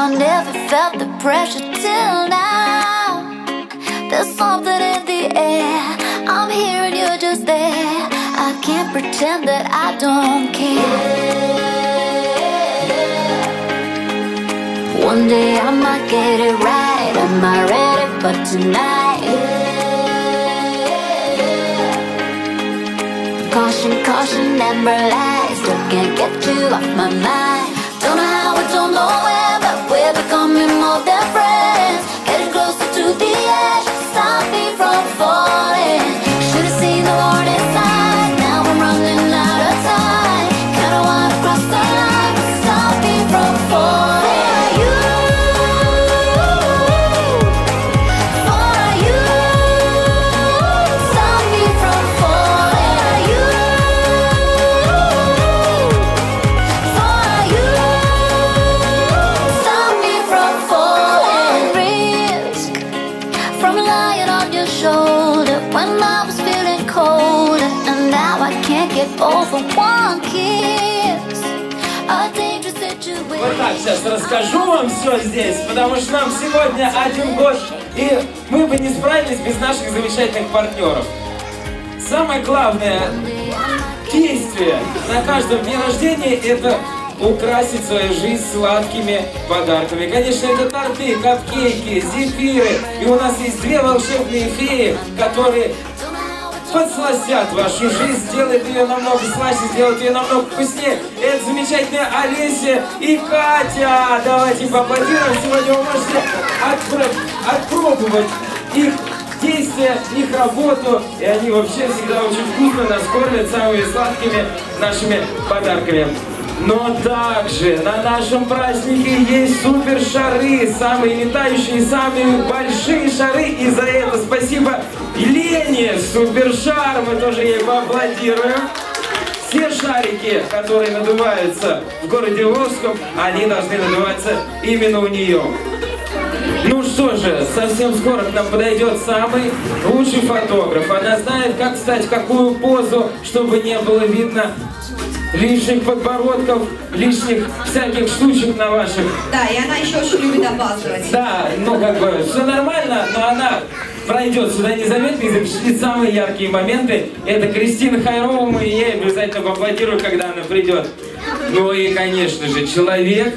I never felt the pressure till now. There's something in the air, I'm here and you're just there. I can't pretend that I don't care. One day I might get it right. Am I ready for tonight? Caution, caution, amber lights, still can't get you off my mind. Don't know how, I don't know where, but we're becoming more than friends. Getting closer to the edge, stop me from falling. Should've seen the warning sign, now I'm running out of time. Kinda wanna cross the line, but stop me from falling. Over one kiss, a dangerous situation. Вот так сейчас расскажу вам все здесь, потому что нам сегодня 1 год, и мы бы не справились без наших замечательных партнеров. Самое главное действие на каждом дне рождения — это украсить свою жизнь сладкими подарками. Конечно, это торты, капкейки, зефиры. И у нас есть 2 волшебные феи, которые подсластят вашу жизнь, сделают ее намного слаще, сделают ее намного вкуснее. Это замечательная Олеся и Катя. Давайте поаплодируем. Сегодня вы можете отпробовать их действия, их работу. И они вообще всегда очень вкусно нас кормят самыми сладкими нашими подарками. Но также на нашем празднике есть супер шары, самые летающие, самые большие шары. И за это спасибо Лене, супер шар, мы тоже ей поаплодируем. Все шарики, которые надуваются в городе Волжском, они должны надуваться именно у нее. Ну что же, совсем скоро к нам подойдет самый лучший фотограф. Она знает, как встать, какую позу, чтобы не было видно лишних подбородков, лишних всяких штучек на ваших. Да, и она еще очень любит опаздывать. Да, ну как бы все нормально, но она пройдет сюда незаметно и запечатлит самые яркие моменты. Это Кристина Хайрова, мы ей обязательно поаплодируем, когда она придет. Ну и, конечно же, человек,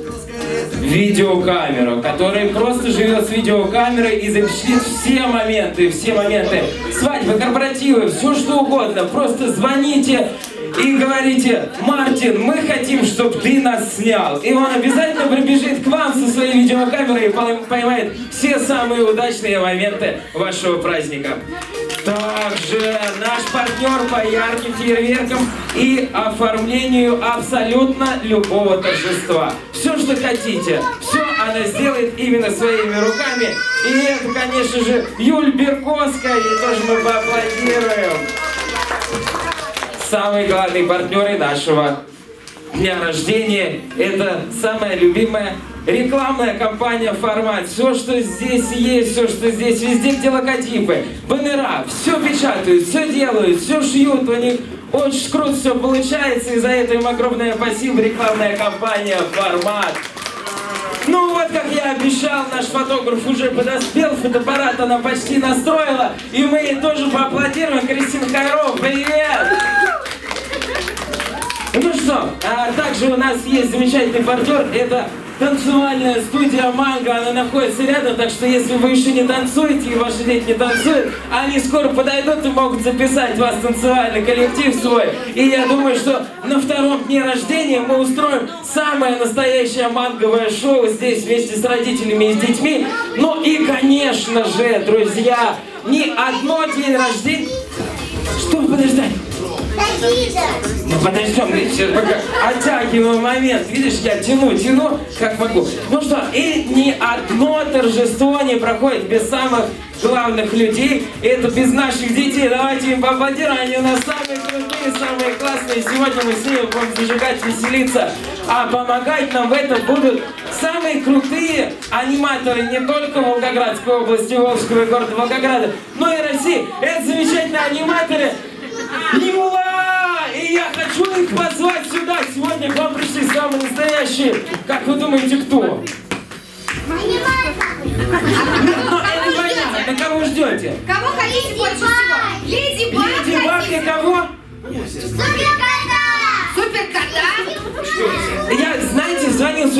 видеокамера, который просто живет с видеокамерой и запечатлит все моменты свадьбы, корпоративы, все что угодно. Просто звоните и говорите: Мартин, мы хотим, чтобы ты нас снял. И он обязательно прибежит к вам со своей видеокамерой и поймает все самые удачные моменты вашего праздника. Также наш партнер по ярким фейерверкам и оформлению абсолютно любого торжества. Все, что хотите, все она сделает именно своими руками. И это, конечно же, Юль Берковская, и тоже мы поаплодируем. Самые главные партнеры нашего дня рождения — это самая любимая рекламная кампания «Формат». Все, что здесь есть, все, что здесь везде, где логотипы, баннера, все печатают, все делают, все шьют, у них очень круто все получается, и за это им огромное спасибо, рекламная кампания «Формат». Ну вот, как я обещал, наш фотограф уже подоспел, фотоаппарат она почти настроила, и мы ей тоже поаплодируем. Кристина Хайрова, привет! Ну что, также у нас есть замечательный партнер, это танцевальная студия «Манго», она находится рядом, так что если вы еще не танцуете и ваши дети не танцуют, они скоро подойдут и могут записать вас в танцевальный коллектив свой. И я думаю, что на 2-м дне рождения мы устроим самое настоящее манговое шоу здесь вместе с родителями и с детьми. Ну и, конечно же, друзья, ни одно день рождения... Что подождать? Ну подождем, сейчас пока оттягиваю момент. Видишь, я тяну, как могу. Ну что, и ни одно торжество не проходит без самых главных людей. Это без наших детей. Давайте им поаплодируем. Они у нас самые крутые, самые классные. Сегодня мы с ними будем зажигать, веселиться. А помогать нам в этом будут самые крутые аниматоры не только Волгоградской области, Волжского и города Волгограда, но и России. Это замечательные аниматоры Нимула! И я хочу их позвать сюда. Сегодня к вам пришли самые настоящие. Как вы думаете, кто?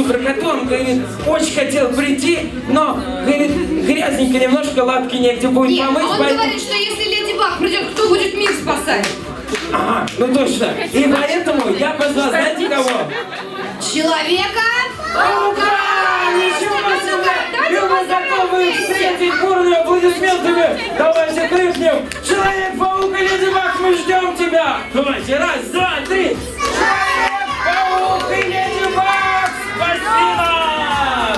суперкоту, он, говорит, очень хотел прийти, но, говорит, грязненько немножко, лапки негде будет Нет, помыть. а он поэтому... говорит, что если Леди Баг придет, кто будет мир спасать? Ага, ну точно. И поэтому я позвал, знаете кого? Человека-паука! Ничего себе! И мы готовы встретить бурными аплодисментами. Давайте крикнем: Человек-паук и Леди Баг, мы ждем тебя! Давайте, раз, два, три! Человек-паук и Леди Баг, спаси нас!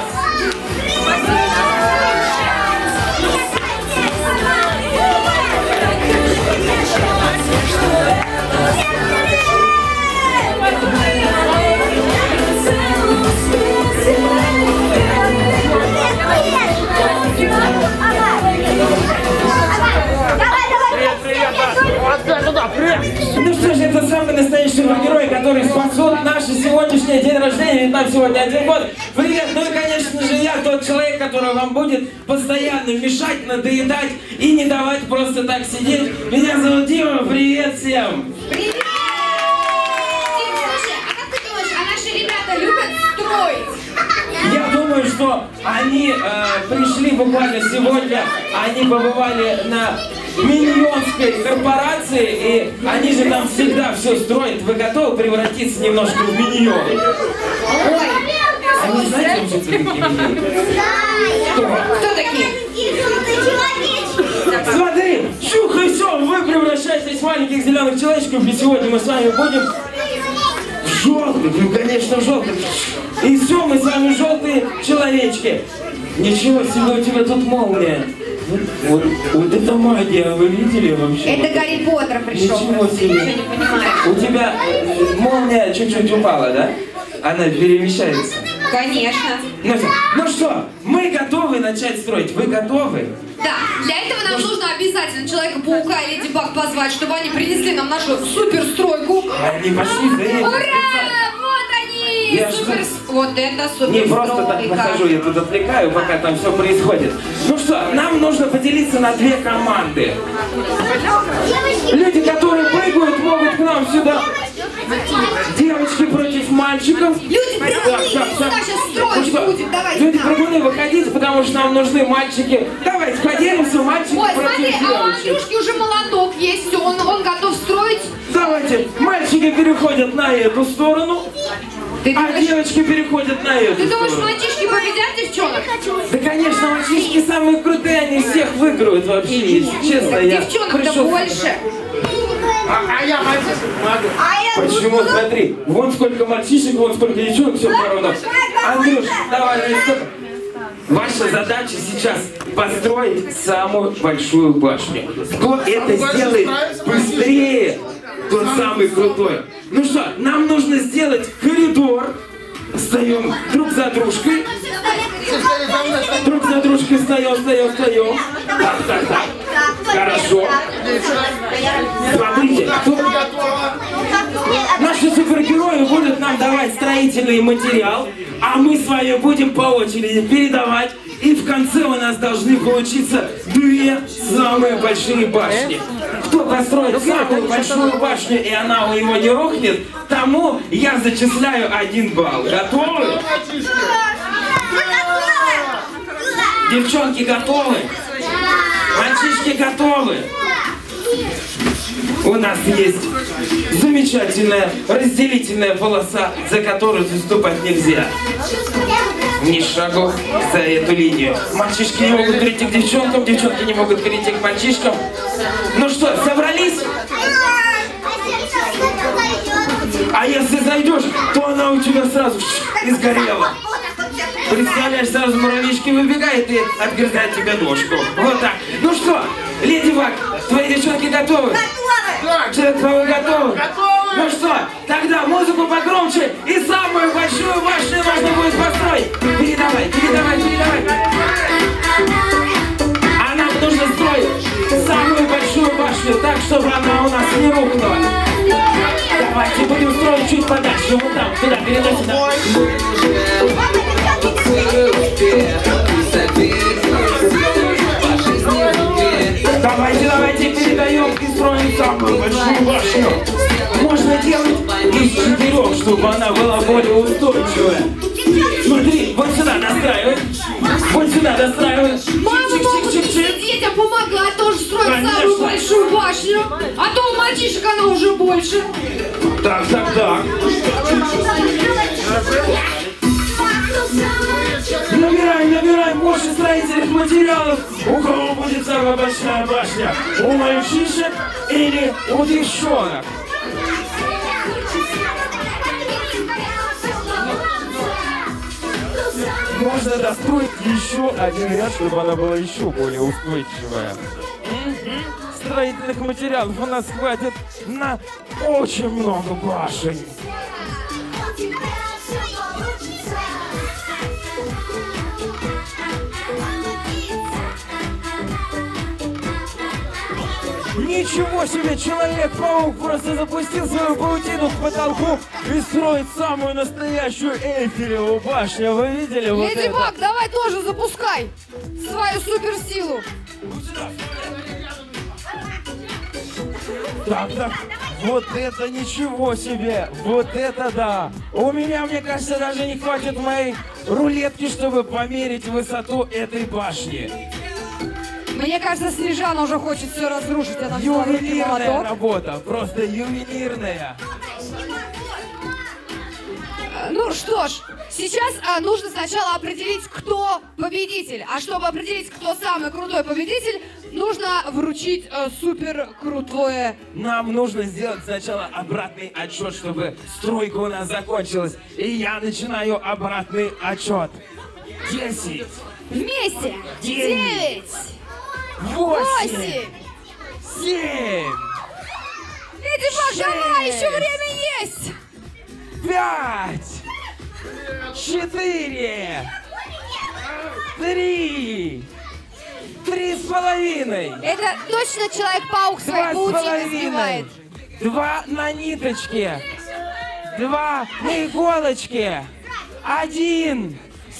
Ну что же, это самый настоящий герой, который спасет наш сегодняшний день рождения, ведь нам сегодня 1 год. Привет! Ну и, конечно же, я тот человек, который вам будет постоянно мешать, надоедать и не давать просто так сидеть. Меня зовут Дима, привет всем! Привет! Дим, слушай, а как ты думаешь, а наши ребята любят строить? Я думаю, что они пришли буквально сегодня, они побывали на миньонской корпорации, и они же там всегда все строят. Вы готовы превратиться немножко в миньон? Ой, А вы знаете, что такие миньоны? кто такие? Смотри, чух и все, вы превращаетесь в маленьких зеленых человечков, и сегодня мы с вами будем желтых, ну конечно желтых. И все, мы с вами желтые человечки. Ничего себе, у тебя тут молния. Вот это магия, вы видели вообще? Это Гарри Поттер пришел. Ничего себе. Ничего не понимаешь. У тебя молния чуть-чуть упала, да? Она перемещается. Конечно. Ну что, мы готовы начать строить. Вы готовы? Да, для этого нам нужно обязательно Человека-паука и Леди Баг позвать, чтобы они принесли нам нашу суперстройку. Они пошли, да? Ура! Вот они! Я Супер... что? Вот это Не просто так суперстройка. нахожу, я тут отвлекаю, пока там все происходит. Ну что, нам нужно поделиться на 2 команды. Люди, которые прыгают, могут к нам сюда. Девочки против мальчиков. Люди, прыгуны! Куда сейчас строить будет? Давайте. Люди, прыгуны, выходите, потому что нам нужны мальчики. Давайте поделимся, мальчики Ой, против смотри, а у девочек. Андрюшки уже молоток есть, все, он готов строить. Давайте, мальчики переходят на эту сторону, Ты а думаешь, девочки переходят на эту ты думаешь, сторону. мальчишки победят девчонок? Да, конечно, мальчишки самые крутые, они всех выиграют вообще, если честно. Я Девчонок-то пришел- больше. А я мальчик могу. Почему? Смотри, вон сколько мальчишек, вон сколько девчонок, все поровну. Андрюш, давай, ваша задача сейчас построить самую большую башню. Кто это сделает быстрее, тот самый крутой. Ну что, нам нужно сделать коридор. Встаем друг за дружкой. Друг за дружкой встаем. Так. Хорошо. Смотрите, тут наши супергерои будут нам давать строительный материал, а мы с вами будем по очереди передавать. И в конце у нас должны получиться 2 самые большие башни. Кто построит самую большую башню, и она у него не рухнет, тому я зачисляю 1 балл. Готовы? Девчонки готовы? Мальчишки готовы? У нас есть замечательная разделительная полоса, за которую заступать нельзя. Ни шагов за эту линию. Мальчишки не могут перейти к девчонкам, девчонки не могут перейти к мальчишкам. Ну что, собрались? А если зайдешь, то она у тебя сразу и сгорела. Представляешь, сразу муравьишки выбегает и отгрызает тебе ножку. Вот так. Ну что, Леди Баг, твои девчонки готовы? Человек-паук готовы? Ну что, тогда музыку погромче и самую большую башню нужно будет построить. Передавай. А нам нужно строить самую большую башню так, чтобы она у нас не рухнула. Давайте будем строить чуть подальше, вот там, туда, переносим. Давайте передаем и строим самую большую башню. Можно делать из 4, чтобы она была более устойчивая. А то у мальчишек она уже больше. Так. Набираем больше строительных материалов. У кого будет самая большая башня? У мальчишек или у девчонок? Можно достроить еще один ряд, чтобы она была еще более устойчивая. Строительных материалов у нас хватит на очень много башен. Ничего себе, Человек-паук просто запустил свою паутину к потолку и строит самую настоящую Эйфелеву башню. Вы видели вот это? Леди Баг, давай тоже запускай свою суперсилу. Так, вот это ничего себе, вот это да. У меня, мне кажется, даже не хватит моей рулетки, чтобы померить высоту этой башни. Мне кажется, Снежана уже хочет все разрушить. Она взяла в руки Ювелирная молоток. работа, просто ювелирная. Ну что ж, сейчас нужно сначала определить, кто победитель. А чтобы определить, кто самый крутой победитель, нужно вручить супер крутое. Нам нужно сделать сначала обратный отчет, чтобы стройка у нас закончилась. И я начинаю обратный отчет. 10. Вместе. 9. 8. 8. 7. Леди Баг, давай, еще время есть. 5. 4. 3. 3,5. Это точно Человек-паук своей паутиной снимает. 2 на ниточке. 2 на иголочке. 1.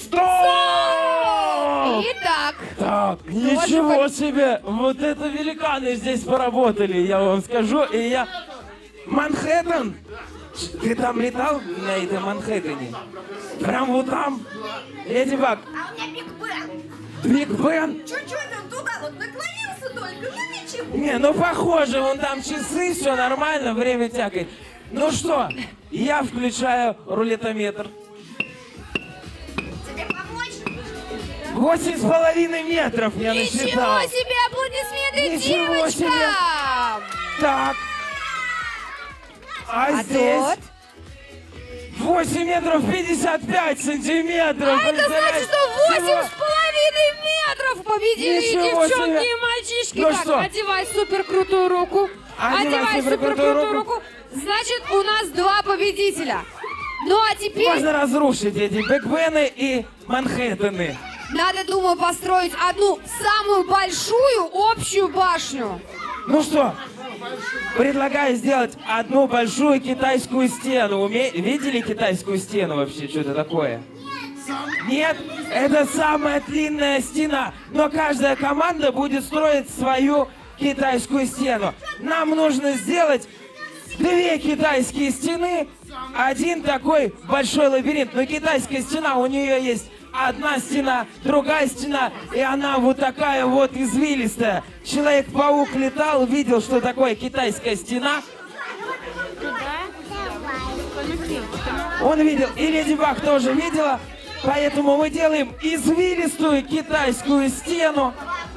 Стоп! Итак, Так, ничего себе! Вот это великаны здесь поработали, я вам скажу. И я... Манхэттен? Ты там летал на этой Манхэттене? Прям вот там? Леди Баг. А у меня Биг Бен. Биг Бен? Чуть-чуть он туда вот наклонился только, ну ничего. Не, ну похоже, вон там часы, все нормально, время тякает. Ну что, я включаю рулетометр. Тебе помочь? 8,5 метров я насчитал. ничего себе, аплодисменты Ничего девочкам! себе. Так. А здесь тот? 8 метров 55 сантиметров. А это значит, что 8,5 метров победили и Ничего девчонки, себе. и мальчишки. Ну Так, что? одевай суперкрутую руку. Одевай суперкрутую руку. Значит, у нас 2 победителя. Ну а теперь Можно разрушить эти Биг Бены и Манхэттены. надо, думаю, построить одну самую большую общую башню. Ну что, предлагаю сделать одну большую китайскую стену. Видели китайскую стену вообще? Что это такое? Нет? Это самая длинная стена. Но каждая команда будет строить свою китайскую стену. Нам нужно сделать 2 китайские стены, 1 такой большой лабиринт. Но китайская стена, у нее есть одна стена, другая стена, и она вот такая вот извилистая. Человек-паук летал, видел, что такое китайская стена. Он видел, и Леди Баг тоже видела. Поэтому мы делаем извилистую китайскую стену.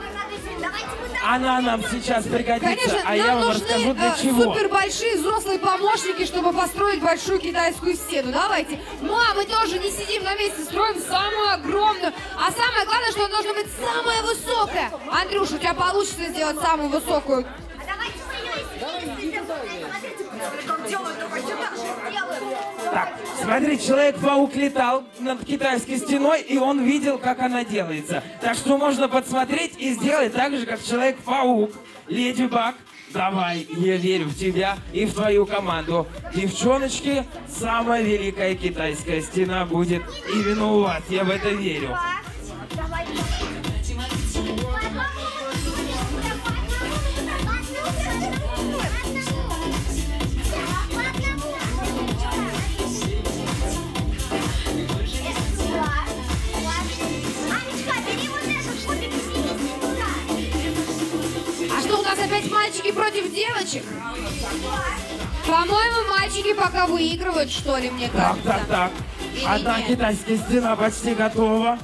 Она нам сейчас пригодится, Конечно, а я нам вам нужны расскажу для чего. супер большие взрослые помощники, чтобы построить большую китайскую стену. Давайте. Мы тоже не сидим на месте, строим самую огромную. А самое главное, что она должна быть самая высокая. Андрюш, у тебя получится сделать самую высокую. А давайте мы ее извините. Смотрите, как делают, только сюда же сделаем. Так, смотри, Человек-паук летал над китайской стеной, и он видел, как она делается. Так что можно подсмотреть и сделать так же, как Человек-паук. Леди Баг, давай, я верю в тебя и в твою команду. Девчоночки, самая великая китайская стена будет именно у вас, я в это верю. Давай. А что, у нас опять мальчики против девочек? По-моему, мальчики пока выигрывают, что ли, мне кажется. Так. Или Одна нет? китайская стена почти готова.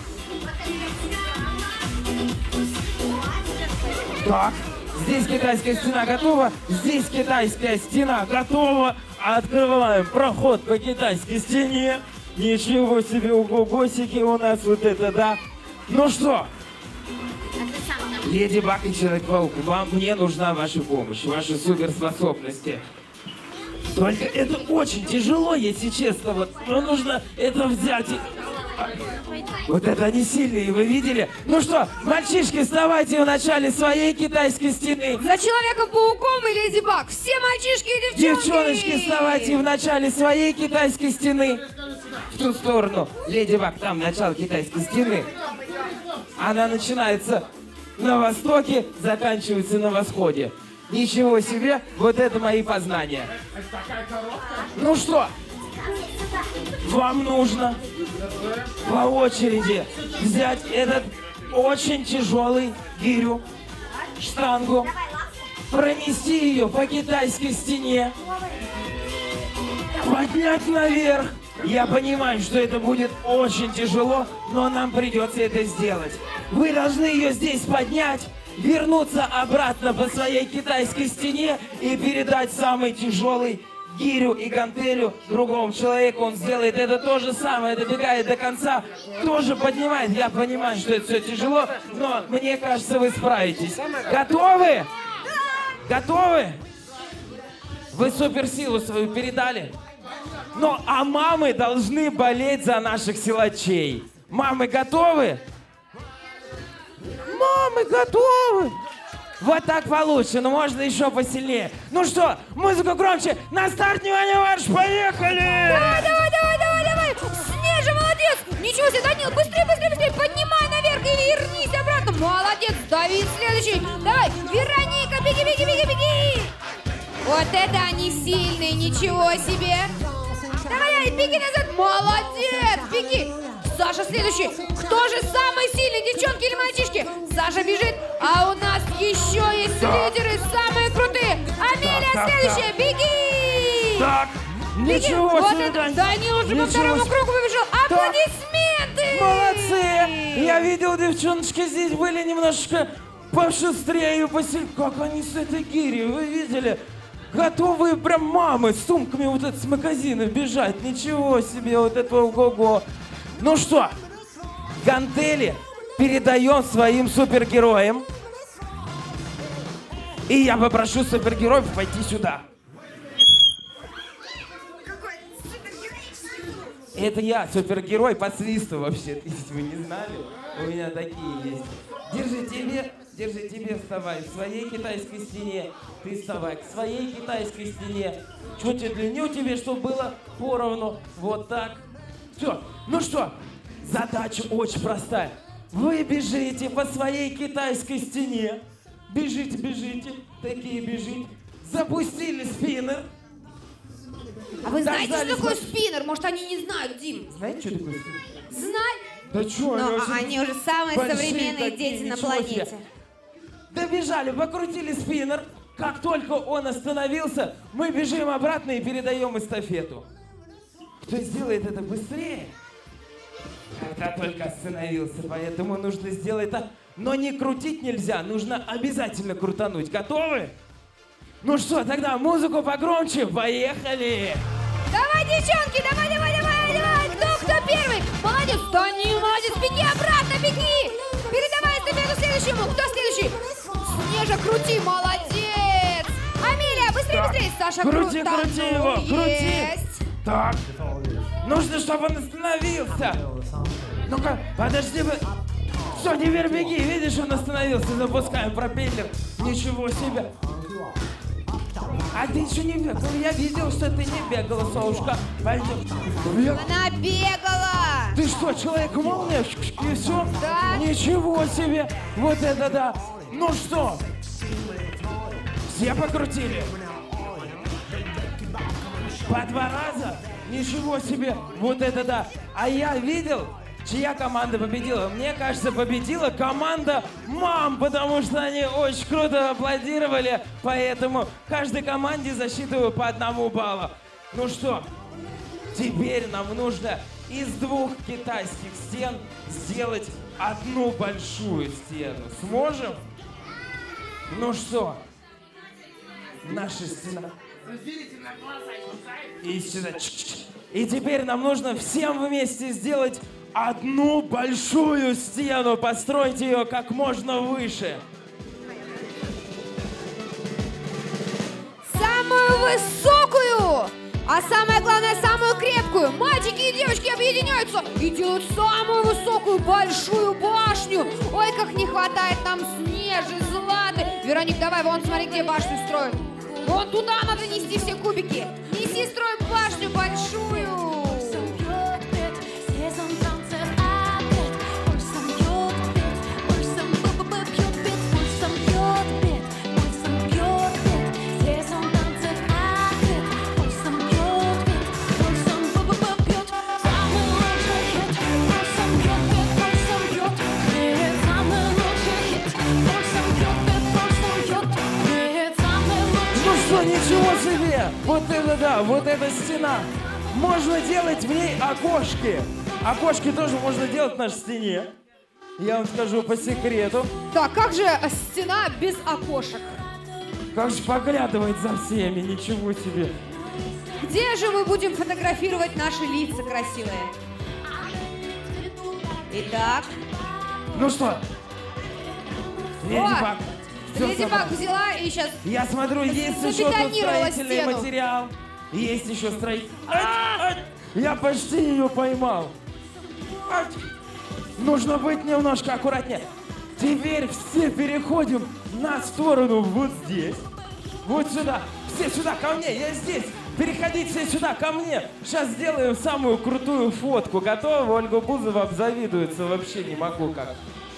Так, здесь китайская стена готова, здесь китайская стена готова. Открываем проход по китайской стене. Ничего себе, угогосики у нас вот это, да. Ну что, Леди Баг и Человек-паук, мне нужна ваша помощь, ваши суперспособности. Только это очень тяжело, если честно. Вот, но нужно это взять и... Вот это они сильные, вы видели? Ну что, мальчишки, вставайте в начале своей китайской стены. За Человеком-пауком и Леди Баг. Все мальчишки и девчонки. Девчоночки, вставайте в начале своей китайской стены. В ту сторону. Леди Баг, там начало китайской стены. Она начинается на востоке, заканчивается на восходе. Ничего себе, вот это мои познания. Ну что, вам нужно по очереди взять этот очень тяжелый гирю, штангу, пронести ее по китайской стене, поднять наверх. Я понимаю, что это будет очень тяжело, но нам придется это сделать. Вы должны ее здесь поднять, вернуться обратно по своей китайской стене и передать самый тяжелый гирю и гантелю другому человеку. Он сделает это то же самое, добегает до конца, тоже поднимает. Я понимаю, что это все тяжело, но мне кажется, вы справитесь. Готовы? Готовы? Вы суперсилу свою передали? Ну, а мамы должны болеть за наших силачей. Мамы готовы? Мамы готовы? Вот так получше, но можно еще посильнее. Ну что, музыку громче. На старт, внимание, марш, поехали! Давай! Снежа, молодец! Ничего себе, Данил, быстрее! Поднимай наверх и вернись обратно! Молодец, Давид, следующий! Давай, Вероника, беги! Вот это они сильные, ничего себе! Давай, беги назад! Молодец, беги! Саша следующий. Кто же самый сильный, девчонки или мальчишки? Саша бежит, а у нас еще есть лидеры, самые крутые. Амелия следующая, беги! Так, ничего вот себе, это, Данил уже по второму кругу побежал. Аплодисменты! Молодцы! Я видел, девчоночки здесь были немножко пошустрее, посильнее. Как они с этой гирей, вы видели? Готовые прям мамы с сумками вот это с магазина бежать. Ничего себе, вот это ого-го. Ну что, гантели передаем своим супергероям. И я попрошу супергероев пойти сюда. Это я, супергерой по свисту вообще. Если вы не знали, у меня такие есть. Держи тебе, вставай. В своей китайской стене ты вставай. К своей китайской стене. Чуть длиннее тебе, чтобы было поровну. Вот так. Все. Ну что, задача очень простая. Вы бежите по своей китайской стене. Бежите. Такие бежите. Запустили спиннер. А вы знаете, что такое спиннер? Может, они не знают, Дим? Знаете, что такое спиннер? Знать? Да что? Но они уже самые современные дети на планете. Добежали, покрутили спиннер. Как только он остановился, мы бежим обратно и передаем эстафету. Кто сделает это быстрее? Когда только остановился, поэтому нужно сделать так. Но не крутить нельзя, нужно обязательно крутануть. Готовы? Ну что, тогда музыку погромче, поехали! Давай, девчонки, давай! Кто первый? Молодец, Данил, молодец, беги обратно, беги! Передавай эстафету следующему. Кто следующий? Снежа, крути, молодец! Амелия, быстрее! Саша, крути его, есть. Так, нужно, чтобы он остановился. Ну-ка, подожди, все, теперь беги, видишь, он остановился, запускаем пропеллер. Ничего себе. А ты еще не бегал, я видел, что ты не бегала, Совушка. Пойдем. Она бегала. Ты что, человек-молния? И все? Да. Ничего себе, вот это да. Ну что, все покрутили? По 2 раза? Ничего себе, вот это да. А я видел, чья команда победила? Мне кажется, победила команда мам, потому что они очень круто аплодировали, поэтому каждой команде засчитываю по 1 баллу. Ну что, теперь нам нужно из 2 китайских стен сделать 1 большую стену. Сможем? Ну что, наша стена. И сюда. И теперь нам нужно всем вместе сделать 1 большую стену. Постройте ее как можно выше. Самую высокую! А самое главное, самую крепкую. Мальчики и девочки объединяются и делают самую высокую большую башню. Ой, как не хватает нам Снежи, Златы. Вероник, давай, вон смотри, где башню строят. Вон туда надо нести все кубики. Неси, строим башню большую. Ничего себе! Вот это да, вот эта стена. Можно делать в ней окошки. Окошки тоже можно делать на стене. Я вам скажу по секрету. Так, как же стена без окошек? Как же поглядывает за всеми, ничего себе. Где же мы будем фотографировать наши лица красивые? Итак. Ну что? Леди Баг. Леди Баг взяла и сейчас... Я смотрю, есть еще тут строительный стену. материал. Есть еще строительный... Я почти ее поймал. Нужно быть немножко аккуратнее. Теперь все переходим на сторону вот здесь. Вот сюда. Все сюда, ко мне, я здесь. Переходите все сюда, ко мне. Сейчас сделаем самую крутую фотку. Готова? Ольга Бузова обзавидуется. Вообще не могу как.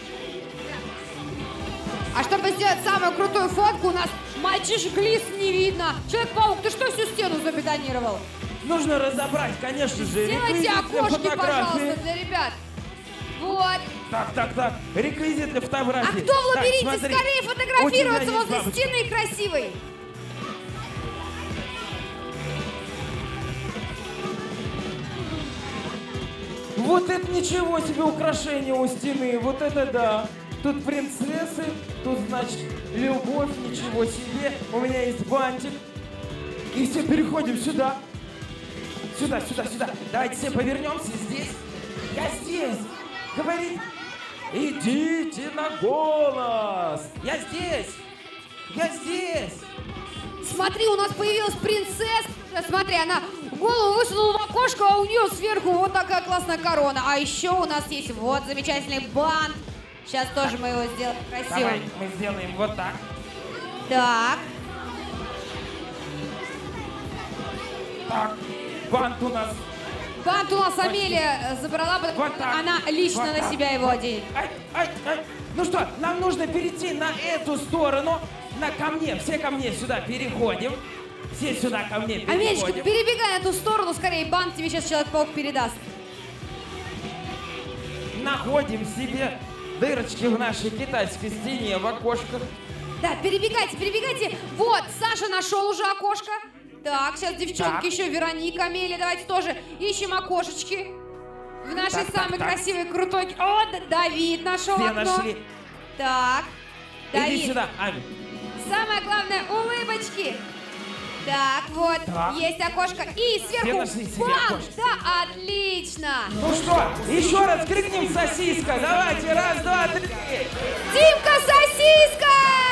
А чтобы сделать самую крутую фотку, у нас мальчишек лиц не видно. Человек-паук, ты что всю стену забетонировал? Нужно разобрать, конечно же. Сделайте окошки, пожалуйста, для ребят. Вот. Так. Реквизит для фотографии. А кто в лабиринте? Так, смотри. Скорее фотографироваться возле стены красивой. Вот это ничего себе украшение у стены. Вот это да. Тут принцессы, тут, значит, любовь, ничего себе. У меня есть бантик. И все переходим сюда. Сюда. Давайте все повернемся здесь. Я здесь. Говорит, идите на голос. Я здесь. Смотри, у нас появилась принцесса. Смотри, она голову высунула в окошко, а у нее сверху вот такая классная корона. А еще у нас есть вот замечательный бант. Сейчас тоже мы его сделаем красивым. Давай, мы сделаем вот так. Так. Так, бант у нас. Бант у нас Амелия забрала, потому Вот что так. она лично Вот на так. себя его оденет. Ай. Ну что, нам нужно перейти на эту сторону. Ко мне. Все ко мне сюда переходим. Все сюда ко мне переходим. Амелечка, перебегай на ту сторону, скорее, бант тебе сейчас Человек-паук передаст. Находим себе дырочки в нашей китайской стене, в окошках. Да, перебегайте. Вот, Саша нашел уже окошко. Так, сейчас девчонки Так. еще, Вероника, Амелия, давайте тоже ищем окошечки. В нашей самой красивой, крутой... О, Давид нашел Все окно. нашли. Так, Давид. Иди сюда, Ами. Самое главное, улыбочки. Так, вот, Так. есть окошко. И сверху нашли себе банк. окошко. Да, отлично. Ну что, еще раз крикнем сосиска. Давайте, 1, 2, 3. Димка, сосиска!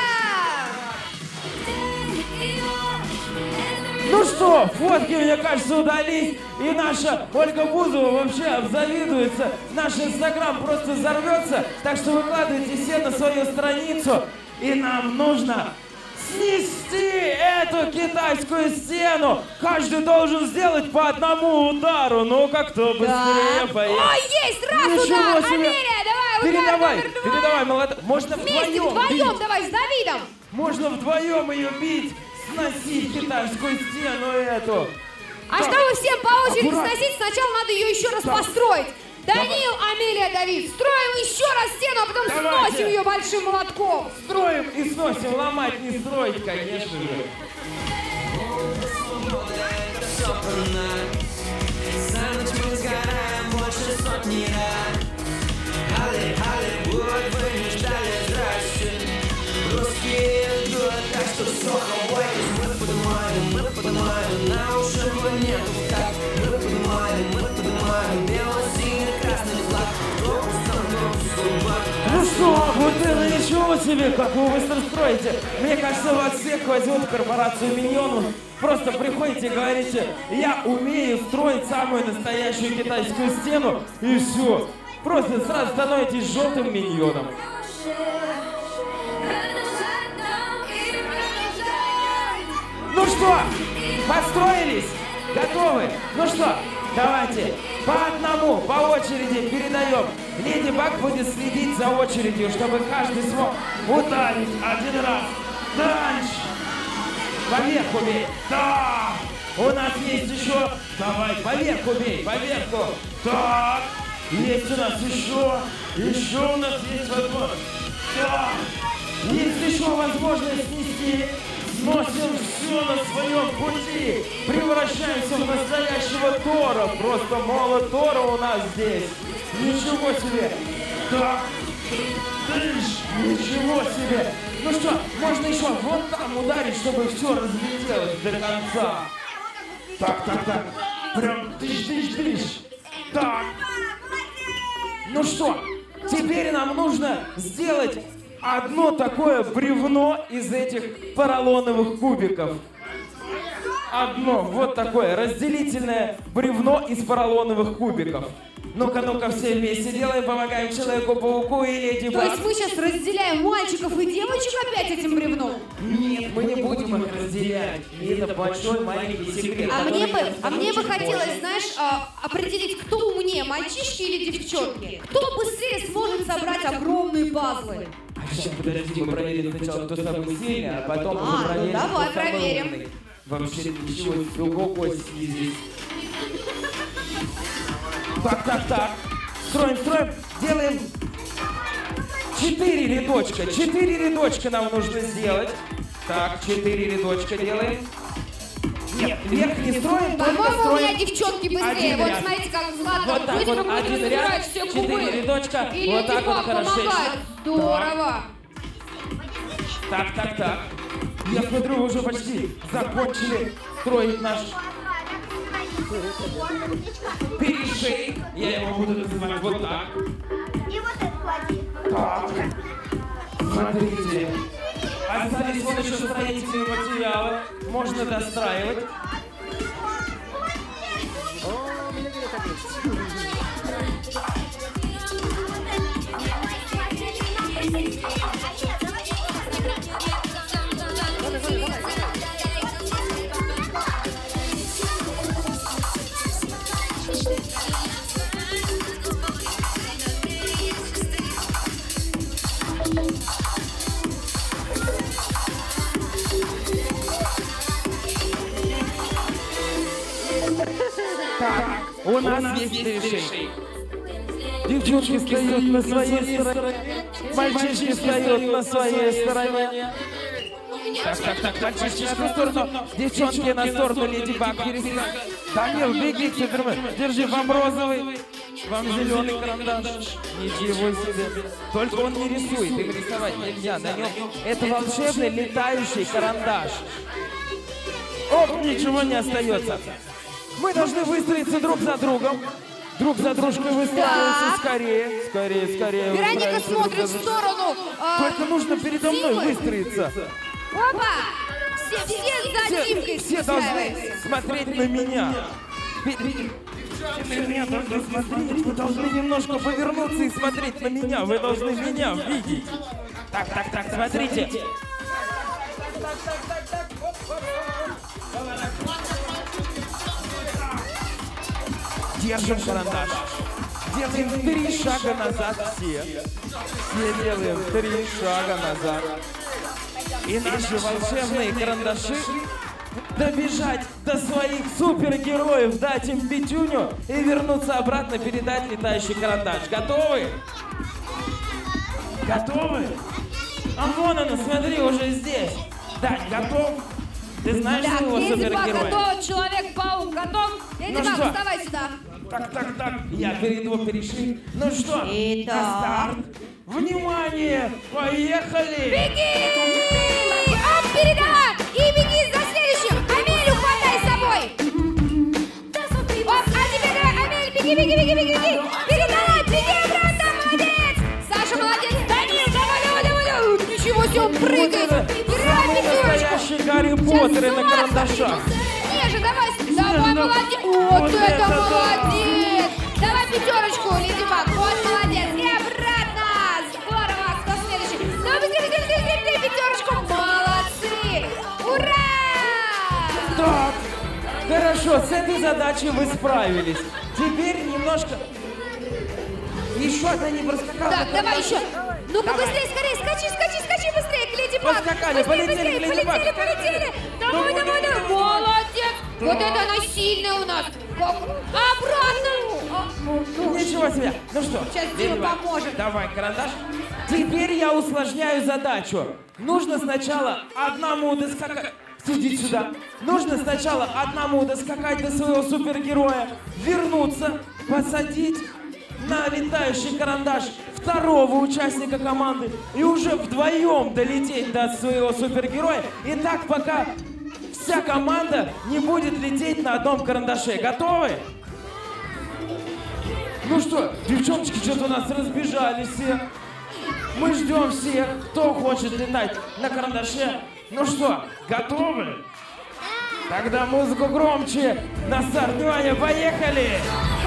Ну что, фотки, мне кажется, удались. И наша Ольга Бузова вообще обзавидуется. Наш инстаграм просто взорвется. Так что выкладывайте все на свою страницу. И нам нужно снести эту китайскую стену. Каждый должен сделать по 1 удару. Ну-ка, кто быстрее поедет. Ой, есть! Раз Ничего удар! себе. Амелия, давай, удар номер 2! Передавай, молодец. Можно Вместе, вдвоем вдвоем, бить. давай, с Давидом! Можно вдвоем ее бить. Сносить китайскую стену эту. А Так, чтобы всем по очереди аккуратно. сносить, сначала надо ее еще раз построить. Данил, Амелия, Давид, строим еще раз стену, а потом сносим ее большим молотком. Строим и сносим, ломать не строить, конечно же. За ночь мы сгораем больше сотни раз. Hollywood, вы не ждали, здрасте. Русские идут, так что все хавайтесь. Мы поднимаем на уши планету. Так, мы поднимаем бело-синий красный флаг. Ну что, вот это ничего себе, как вы быстро строите. Мне кажется, вас всех возьмут в корпорацию Миньонов. Просто приходите и говорите, я умею строить самую настоящую китайскую стену, и все. Просто сразу становитесь желтым миньоном. Ну что, построились? Готовы? Ну что, давайте по одному, по очереди передаем. Леди Баг будет следить за очередью, чтобы каждый смог ударить один раз. Дальше. Поверху бей. Да. У нас есть еще. Давай, поверху бей, поверху. Так. Есть у нас еще. Еще у нас есть возможность. Так. Есть еще возможность снести. Сносим все на своем пути. Превращаемся в настоящего Тора. Просто молот Тора у нас здесь. Ничего себе. Так. Ничего себе. Ну что, можно еще вот там ударить, чтобы все разлетелось до конца. Так. Прям тыщ. Так. Ну что, теперь нам нужно сделать одно такое бревно из этих поролоновых кубиков. Одно, вот такое разделительное бревно из поролоновых кубиков. Ну-ка, все вместе делаем, помогаем Человеку-пауку и Леди Баг. То есть мы сейчас разделяем мальчиков и девочек опять этим бревном? Нет, мы не будем их разделять. И это большой маленький секрет. А мне бы хотелось, знаешь, определить, кто умнее, мальчишки или девчонки? Кто быстрее сможет собрать огромные пазлы? А сейчас, подожди, мы проверим сначала, кто самый сильный, а потом уже проверим, давай кто самый проверим. умный. Вообще ничего, другого кости здесь. Так. Строим. Делаем 4 рядочка. 4 рядочка нам нужно сделать. Так, 4 рядочка делаем. Нет, вверх не строим, только По-моему, у строим. меня девчонки быстрее. Один Вот ряд. смотрите, как Злата. Вот так быстро вот, будет один разбирать ряд, все 4 кубы. рядочка. И Вот Леди так вот Баг хорошечно. помогает. Здорово. Так. Я смотрю, вы уже почти закончили строить наш перешейк. Я его буду называть вот так. И вот это клади. Так. Смотрите. Остались вот еще строительные материалы. Можно достраивать. Так, у нас есть перешейк. Девчонки встают на своей стороне, мальчишки встают на своей стороне. Так, мальчишки на ту сторону, девчонки на сторону Леди Баг перестань. Данил, беги к Супермену, держи, вам розовый, вам зеленый карандаш. Ничего себе. Только он не рисует, им рисовать нельзя. На нем это волшебный летающий карандаш. Оп, ничего не остается. Мы должны выстроиться друг за другом. Друг за дружкой выстраиваться скорее. Скорее. Вероника смотрит в сторону. Только нужно передо мной выстроиться. Опа! Все за Димкой Все должны смотреть на меня. На меня должны смотреть. Вы должны немножко повернуться и смотреть на меня. Вы должны меня видеть. Так, смотрите. Держим карандаш. Делаем 3 шага назад все. Все делаем 3 шага назад. И наши волшебные карандаши добежать до своих супергероев, дать им пятюню и вернуться обратно, передать летающий карандаш. Готовы? Готовы? А вон она, смотри, уже здесь. Дань, готов? Ты знаешь Так, своего Леди Баг супергероя? готов, Человек-паук готов. Леди Ну Баг, что? вставай сюда. Так. Я перейду, перешли. Ну что, Итак. на старт. Внимание! Поехали! Беги! Оп, передала! И беги за следующим! Амелю хватай с собой! Оп, а теперь давай, Амель, беги! Передала, беги обратно, молодец! Саша, молодец! Данил, давай! Ничего себе, он прыгает! Играй пятерочку! Настоящий Гарри Поттер на карандашах. Ниже, давай, молодец! Вот это молодец! Давай пятерочку, Леди Баг, вот молодец! И обратно! Здорово! Кто следующий? Давай быстрее, пятерочку! Молодцы! Ура! Так, хорошо, с этой задачей вы справились. Теперь немножко... Еще одна не проскакала. Так, давай еще! Ну-ка Давай. быстрее, скорее, скачи быстрее к Леди Баг! Поскакали, полетели, Леди Баг. Полетели! Давай! Молодец! Вот это она сильная у нас! Обратно! Ничего себе. Ну что, Сейчас Леди Дима Баг, поможет. давай карандаш. Теперь я усложняю задачу. Нужно сначала одному доскакать... Иди сюда. Нужно сначала одному доскакать до своего супергероя, вернуться, посадить на летающий карандаш второго участника команды и уже вдвоем долететь до своего супергероя. И так пока вся команда не будет лететь на одном карандаше. Готовы? Ну что, девчоночки что-то у нас разбежались все. Мы ждем всех, кто хочет летать на карандаше. Ну что, готовы? Тогда музыку громче. На старт, внимание, поехали!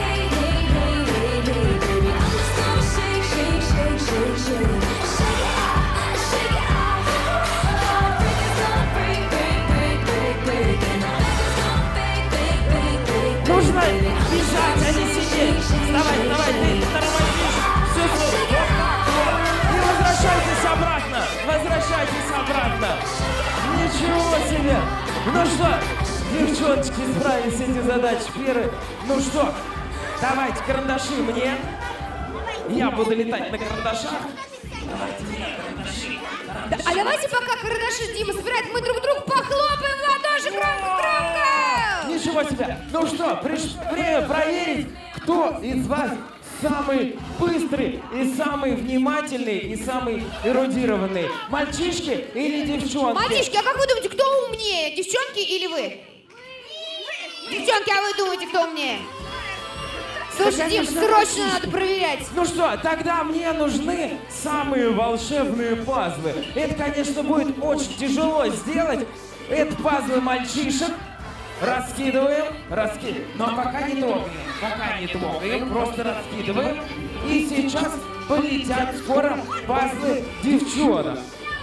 Нужно бежать, а не сидеть. Вставай, ты тормозишь. Все. И возвращайтесь обратно. Ничего себе. Ну что, девчоночки справились с этой задачей первой. Ну что, давайте карандаши мне. Я буду летать на карандашах. Давайте мне карандаши. Да, а давайте пока карандаши Дима собирает, мы друг другу похлопаем в ладоши громко! Ничего себе. Ну что, время проверить, кто из вас самый быстрый и самый внимательный и самый эрудированный. Мальчишки или девчонки? Мальчишки, а как вы думаете, кто умнее, девчонки или вы? Девчонки, а вы думаете, кто умнее? Слушай, Дим, конечно, срочно надо проверять. Ну что, тогда мне нужны самые волшебные пазлы. Это, конечно, будет очень тяжело сделать. Это пазлы мальчишек. Раскидываем. Но пока не трогаем. Просто раскидываем. И сейчас полетят скоро пазлы девчонок.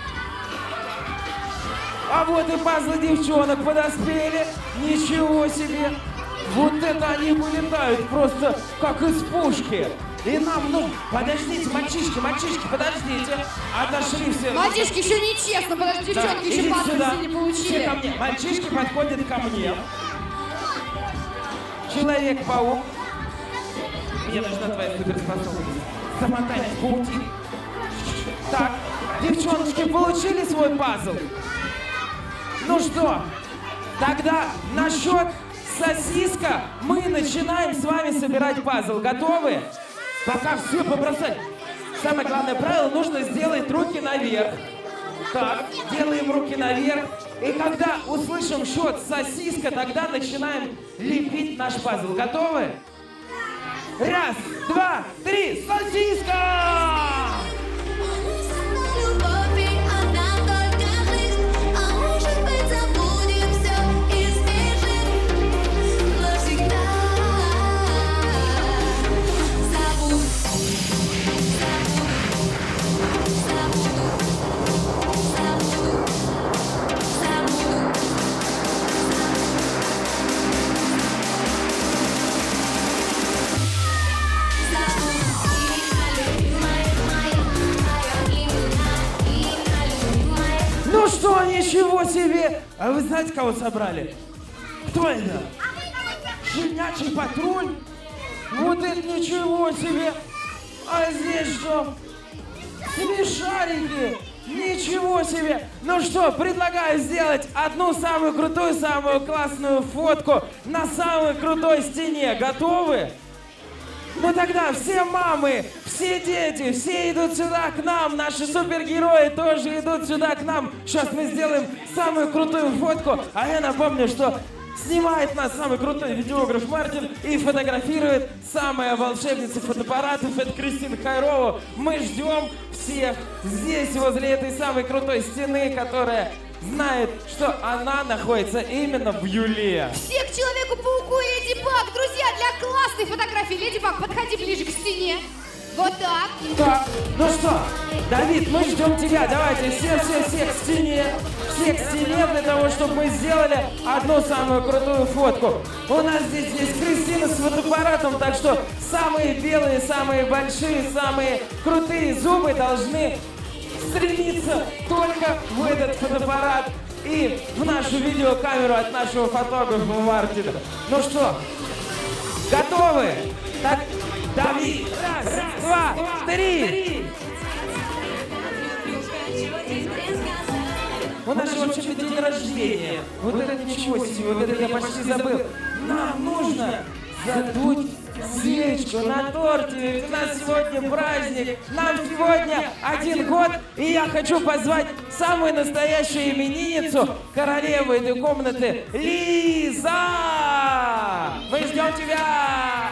А вот и пазлы девчонок подоспели. Ничего себе. Вот это они вылетают просто как из пушки. И нам, подождите, мальчишки, подождите. Отошли все. Мальчишки, еще нечестно, подожди, девчонки еще идите пасы сюда. все не Все получили. ко мне. Мальчишки подходят ко мне. Человек-паук. Мне нужна твоя суперспособность. Замотать в паутину. Так, девчоночки, получили свой пазл? Ну что, тогда на счет сосиска мы начинаем с вами собирать пазл. Готовы? Пока все побросать. Самое главное правило, нужно сделать руки наверх. Так, делаем руки наверх. И когда услышим счет сосиска, тогда начинаем лепить наш пазл. Готовы? Раз, два, три, сосиска! Ну что, ничего себе! А вы знаете, кого собрали? Кто это? Щенячий патруль? Вот это ничего себе! А здесь что? Смешарики! Ничего себе! Ну что, предлагаю сделать одну самую крутую, самую классную фотку на самой крутой стене. Готовы? Ну тогда все мамы, все дети, все идут сюда к нам. Наши супергерои тоже идут сюда к нам. Сейчас мы сделаем самую крутую фотку. А я напомню, что снимает нас самый крутой видеограф Мартин и фотографирует самая волшебница фотоаппаратов, это Кристина Хайрова. Мы ждем всех здесь, возле этой самой крутой стены, которая знает, что она находится именно в Юле. Все к Человеку-пауку и Леди Баг. Друзья, для классной фотографии Леди Баг, подходи ближе к стене. Вот так. Так, ну что, Давид, мы ждем тебя. Давайте все к стене. Все к стене для того, чтобы мы сделали одну самую крутую фотку. У нас здесь есть Кристина с фотоаппаратом, так что самые белые, самые большие, самые крутые зубы должны стремиться только в этот фотоаппарат и в нашу видеокамеру от нашего фотографа Мартина. Ну что, готовы? Так, Давид, раз, два, три. У нас же вообще-то день рождения. Вот это ничего себе, вот это я почти забыл. Нам нужно задуть свечку на торте, ведь у нас сегодня праздник. Нам сегодня 1 год, и я хочу позвать самую настоящую именинницу, королеву этой комнаты, Лиза! Мы ждем тебя!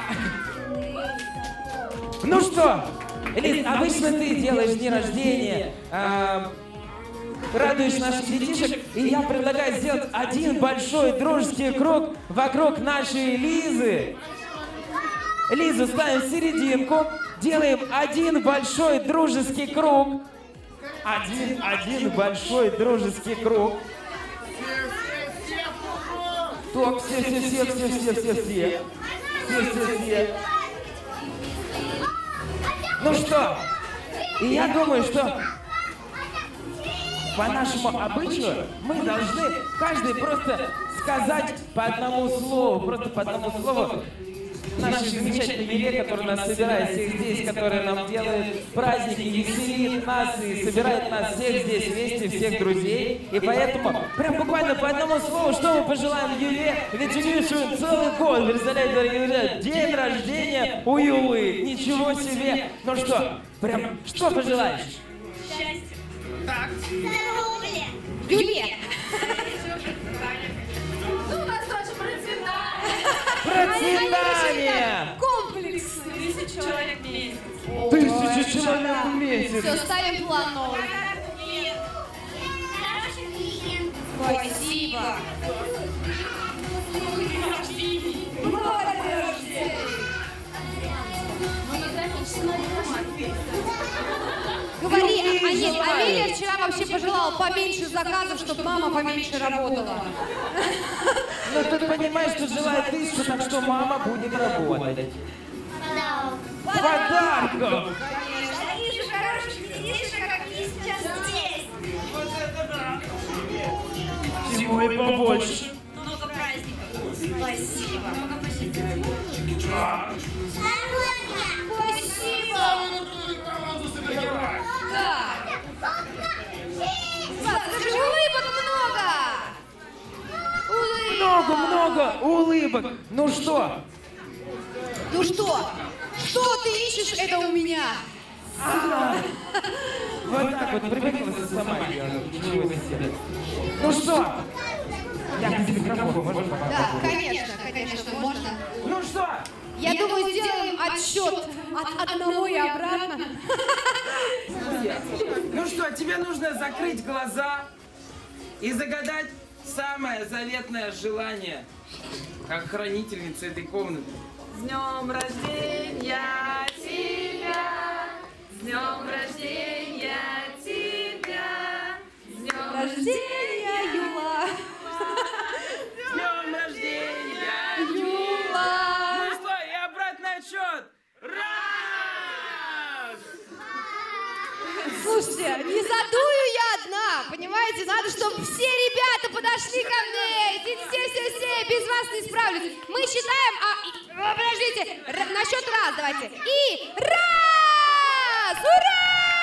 Ну что, Лиз, обычно ты делаешь дни рождения, радуешь наших детишек, и я предлагаю сделать один большой дружеский круг вокруг нашей Лизы. Лизу ставим в серединку, делаем один большой дружеский круг. Один большой дружеский круг. Так, все. Ну что, и я думаю, что по нашему обычаю мы должны каждый просто сказать по одному слову, нашей замечательной Мире, которая нас собирает всех здесь, которая нам делает праздники, веселит нас и собирает нас всех здесь вместе, всех друзей. И поэтому прям буквально по одному слову, что мы пожелаем Юле, ведь у нее еще целый год, представляете, дорогие друзья, день рождения у Юлы. Ничего себе! Ну что, прям что пожелаешь? Счастье. Так. Здоровье. Юле. Ну, у нас тоже Процветание! Комплекс. 1000 человек в месяц. 1000 человек в месяц! Все, ставим план новый. Спасибо. Говори, Амелия вчера вообще пожелала поменьше заказов, чтобы мама поменьше работала. Но ты понимаешь, что желает 1000, так что мама будет работать. Подарков! Таких же хороших детишек, как они сейчас здесь. Всего и побольше. Много праздников. Спасибо. Много посетителей. Так. Скажи, улыбок много. Много улыбок. Ну что? Ну что? Что ты ищешь, это у меня. Вот так вот привыкла сама делать. Ничего себе. Ну что? Я без микрофона, можно пока? Да, конечно, можно. Ну что? Я думаю, сделаем отсчет от 1 и обратно. Ну что, тебе нужно закрыть глаза и загадать самое заветное желание, как хранительница этой комнаты. С днем рождения тебя! С днем рождения тебя! С днем Рождения, Юла. С днем рождения, Юла. Ну что, и обратный отсчет. Раз! Слушайте, не задую я одна, понимаете? Надо, чтобы все ребята ребята подошли ко мне. Все, без вас не справлюсь. Мы считаем, подождите, на счет раз давайте. И раз! Ура!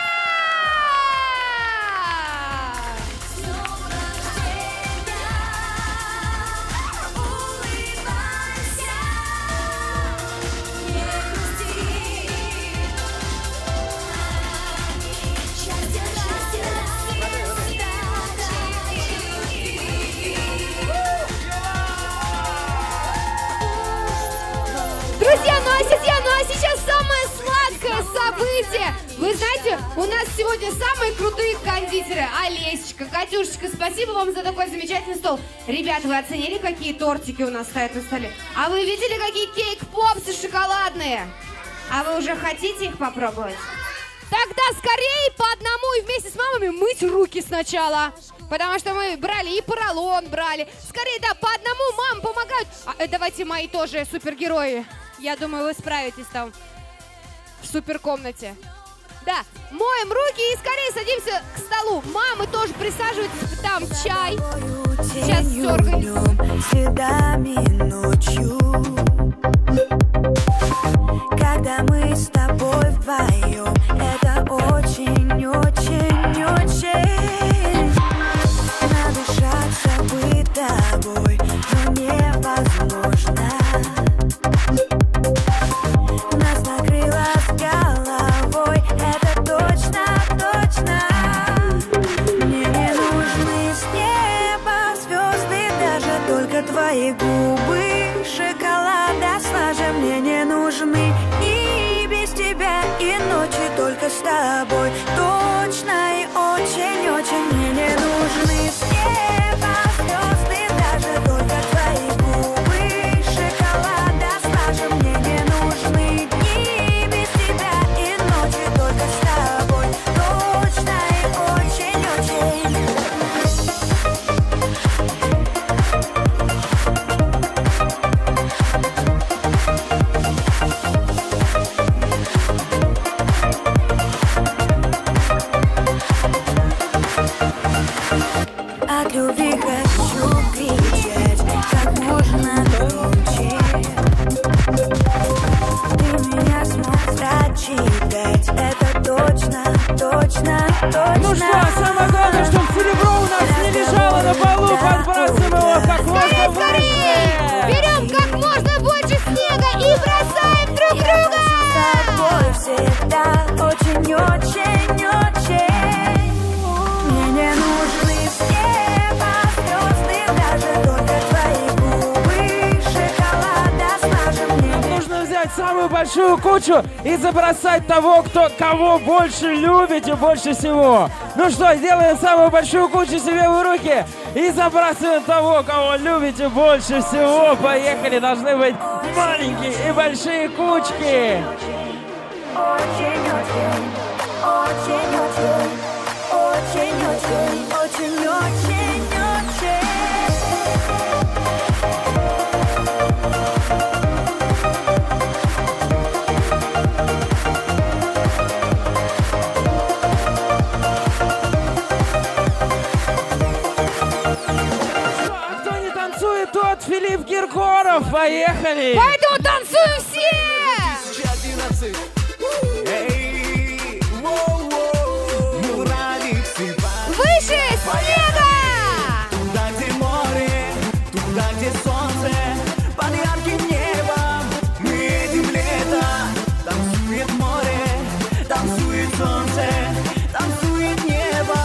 Друзья, ну а сейчас самое сладкое событие. Вы знаете, у нас сегодня самые крутые кондитеры. Олесечка, Катюшечка, спасибо вам за такой замечательный стол. Ребят, вы оценили, какие тортики у нас стоят на столе? А вы видели, какие кейк-попсы шоколадные? А вы уже хотите их попробовать? Тогда скорее по одному и вместе с мамами мыть руки сначала. Потому что мы брали и поролон брали. Скорее, да, по одному мам помогают. Давайте мои тоже супергерои. Я думаю, вы справитесь там в суперкомнате. Да, моем руки и скорее садимся к столу. Мамы тоже присаживайтесь, там чай. Сейчас все организуем. Когда мы с тобой вдвоем, это очень-очень-очень. Надышаться быть тобой, но невозможно. Нас накрыло с головой, это точно. Мне не нужны с неба звезды, даже только твои губы. Шоколада слаже мне не нужны и без тебя, и ночи только с тобой. Точно и очень-очень мне не нужны с неба звезды, даже только твои губы. Шоколада слаже мне не нужны и без тебя, и ночи только с тобой. Точно и очень-очень. От любви хочу кричать как можно громче. Ты меня смог прочитать, это точно. Ну что, самое главное, чтобы серебро у нас не лежало на полу, подбрасываем его как можно выше. Берем как можно больше снега и бросаем друг друга. С тобой всегда очень-очень-очень. Мне не нужны с неба звезды, даже только твои губы. Шоколада слаже мне. Нужно взять самую большую кучу и забросать того, кого больше любите больше всего. Ну что, делаем самую большую кучу себе в руки и забрасываем того, кого любите больше всего. Поехали, должны быть маленькие и большие кучки. А кто не танцует, тот Филипп Киркоров. Поехали! Поэтому танцуем все! Выше снега! Туда, где море, туда, где солнце, под ярким небом мы едем лето. Танцует море, танцует солнце, танцует небо.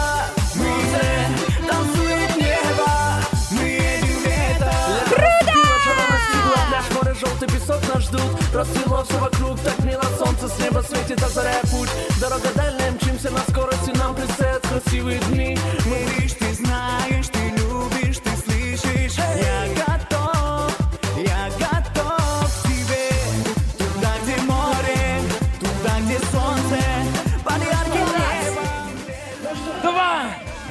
Танцует небо, мы едем лето. Круто! Пляж, море, желтый песок нас ждут. Расцвело все вокруг, так мило солнце, с неба светит, озаряя путь. Дорога дальняя, мчимся на скорости, нам предстоят красивые дни. Мы лишь ты знаешь, ты любишь, ты слышишь. Я готов к тебе. Туда, где море, туда, где солнце, под ярким небом. 2,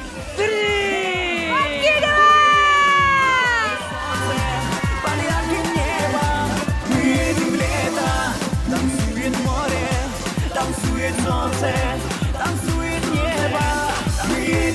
3! Под ярким небом мы едем лето. Танцует море, танцует солнце, танцует небо. Мы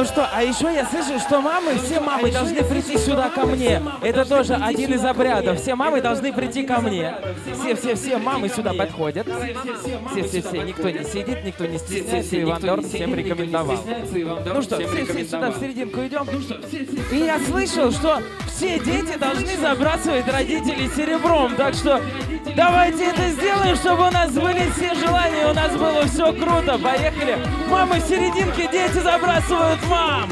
Ну что, а еще я слышу, что мамы, все мамы должны прийти сюда ко мне. Это тоже один из обрядов. Все мамы должны прийти ко мне. Все мамы сюда подходят. Все. Никто не сидит, никто не стесняется. Иван Дорн всем рекомендовал. Ну что, все сюда в серединку идем. И я слышал, что все дети должны забрасывать родителей серебром. Так что давайте это сделаем, чтобы у нас были все желания, у нас было все круто. Поехали. Мамы в серединке, дети забрасывают мам.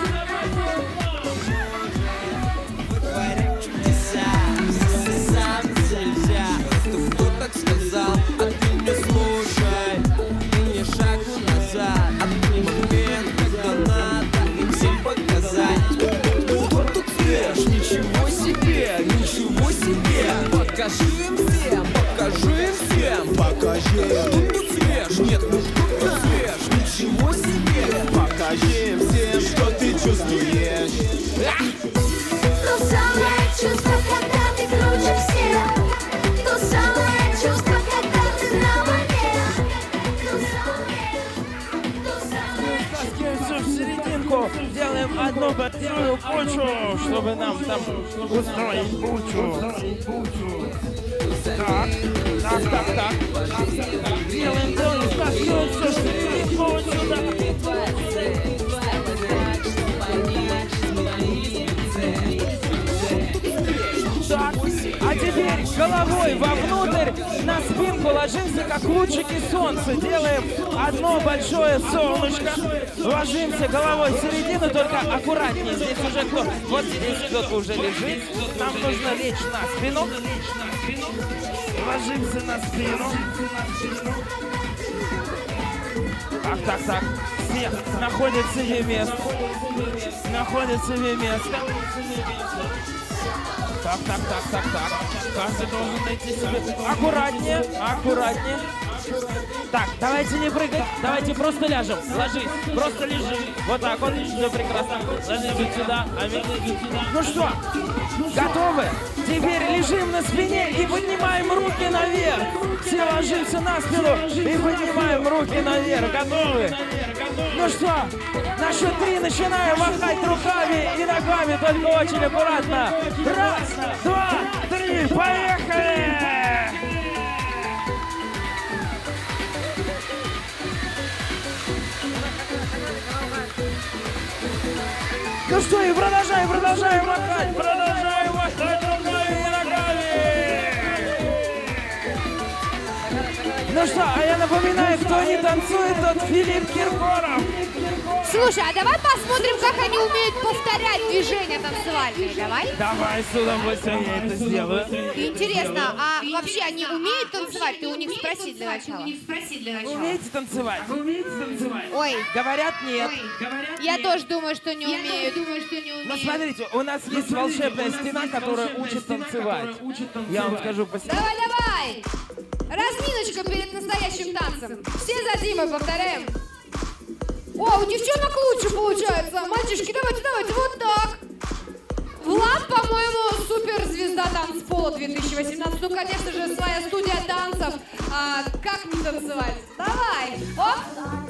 Кто так сказал, а ты не слушай, и не шагу назад. А ты момент, когда надо им всем показать. Кто тут свеж? Ничего себе, ничего себе. Покажи им всем, покажи им всем. Покажи. Кто тут свеж? Нет, ну кто тут свеж? Ничего себе. Покажи им всем, что ты чувствуешь. То самое чувство, когда ты круче всех. То самое чувство, когда ты на волне. То самое. Таскиваемся в серединку, делаем одну большую кучу, чтобы нам там устроить кучу. Так. Делаем, таскиваемся в серединку вот сюда. Так, а теперь головой вовнутрь, на спинку ложимся, как лучики солнца. Делаем одно большое солнышко. Ложимся головой в середину, только аккуратнее. Здесь уже вот здесь кто-то уже лежит. Нам нужно лечь на спину. Ложимся на спину. Так. Все находят себе место. Так. Каждый должен найти себе. Аккуратнее. Так, давайте не прыгать, давайте просто ляжем. Ложись, просто лежи. Вот так вот, все прекрасно. Ложись сюда, Ну что, готовы? Теперь лежим на спине и поднимаем руки наверх. Все ложимся на спину и поднимаем руки наверх. Готовы? Ну что, на счет 3 начинаем махать руками и ногами, только очень аккуратно. 1, 2, 3, поехали! Ну что, и продолжаем махать руками и ногами. Ну что, а я напоминаю, кто не танцует, тот Филипп Киркоров. Слушай, а давай посмотрим, как они умеют повторять движения танцевальные, давай? Давай, с удовольствием я это сделаю. Интересно, а вообще они умеют танцевать? Ты у них спроси для начала. Умеете танцевать? Ой, Говорят, нет. я тоже думаю, что не умеют. Но смотрите, у нас есть волшебная стена, которая учит танцевать. Я вам скажу по себе. Давай! Разминочка перед настоящим танцем. Все за Димой повторяем. О, у девчонок лучше получается. Мальчишки, давайте, вот так. Влад, по-моему, суперзвезда танцпола 2018. Ну, конечно же, своя студия танцев. Как не танцевать? Давай. Оп.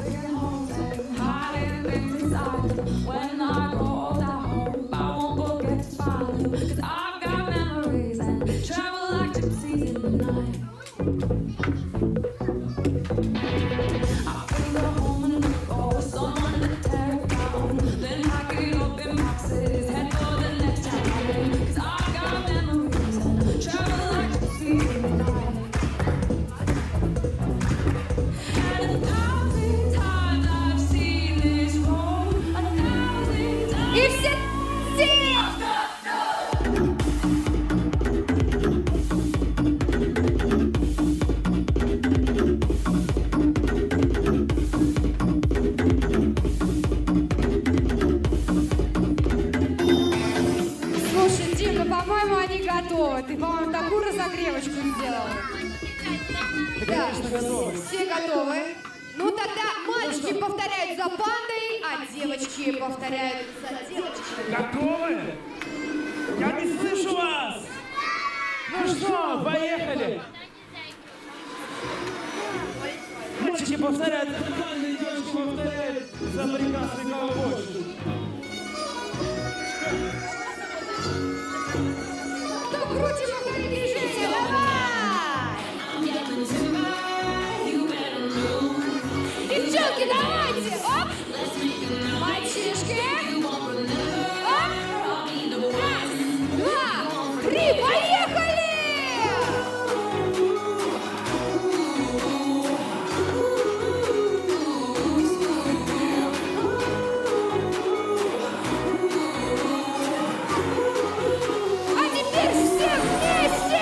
И все Слушай, Дим, ну, по-моему, они готовы. Ты, по-моему, такую разогревочку сделал. Да, все готовы. Ну тогда мальчики повторяют за пандой, а девочки повторяют за девочками. Готовы? Я не слышу вас! Ну что, поехали! мальчики повторяют, нормальные девочки повторяют за прекрасный колокольчик. Кто круче, повтори движение, давай! Девчонки, давайте! Оп! Мальчишки! Оп! Раз, два, три, поехали! А теперь все вместе!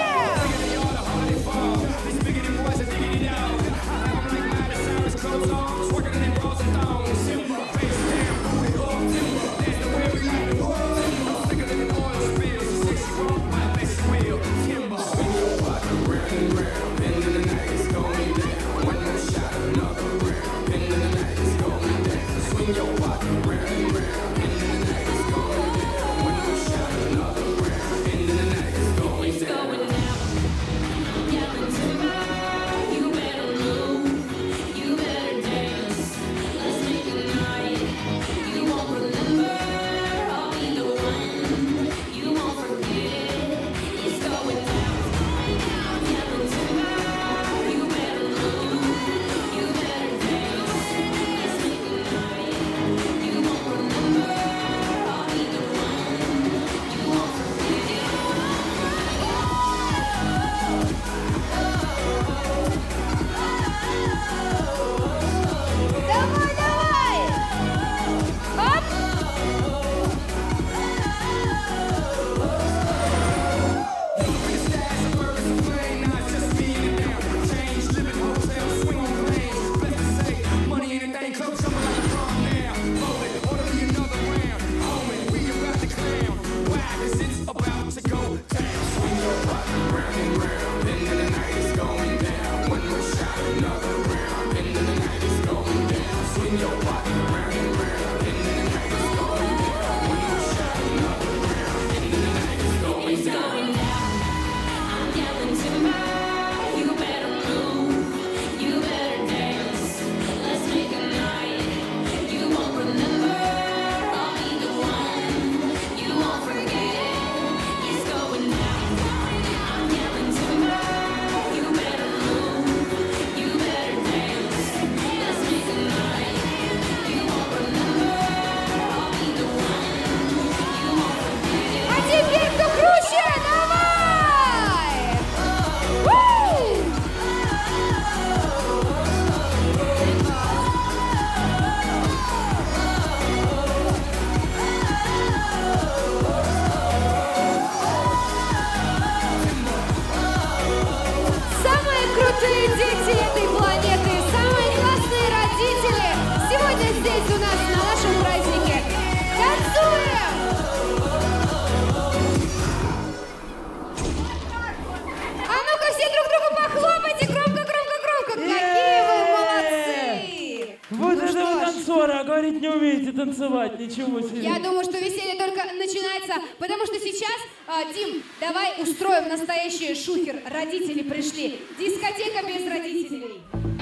говорить не умеете, танцевать, ничего себе. Я думаю, что веселье только начинается, потому что сейчас, Дим, давай устроим настоящий шухер. Родители пришли. Дискотека без родителей.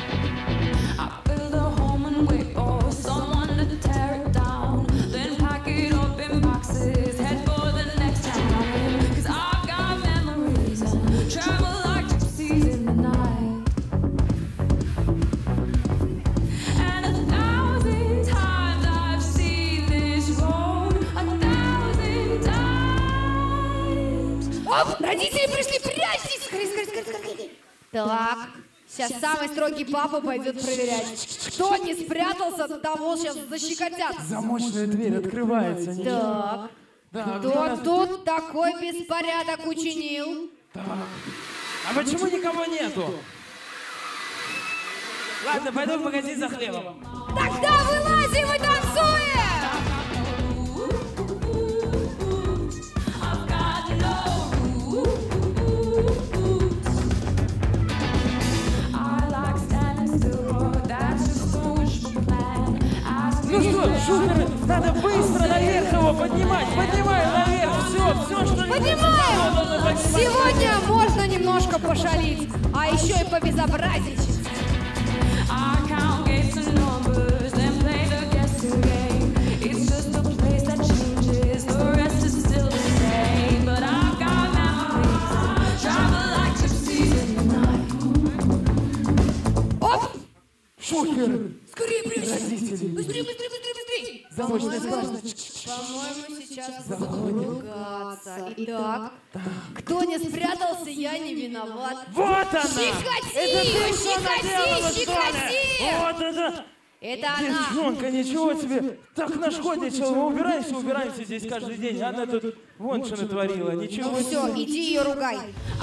Оп, родители пришли, прячьтесь! Скорее, скорее, скорее, скорее. Так, сейчас самый строгий папа пойдет проверять. Кто не спрятался, того сейчас защекотят. Замочная дверь открывается. Так, кто тут такой беспорядок учинил? Так. А почему никого нету? Ладно, пойду в магазин за хлебом. Тогда вылазим и танцуем! Ну что, шухеры, надо быстро наверх его поднимать. Поднимаем наверх, все, что... Поднимаем! Сегодня можно немножко пошалить, а еще и побезобразничать. супер! Скорее, прячься! Родители. Быстрее, быстрее, быстрее, быстрее! Замочная скважина. По-моему, сейчас будут ругаться. Итак, кто не спрятался, я не виноват. Вот она! Щекоти! Это ты что наделала, Щекоти! что ли? Вот это! Это она! Девчонка, ничего себе! Так нашкодничала, мы убираемся здесь каждый день. Она тут вон что натворила, ничего Ну все, себе. иди ее ругай.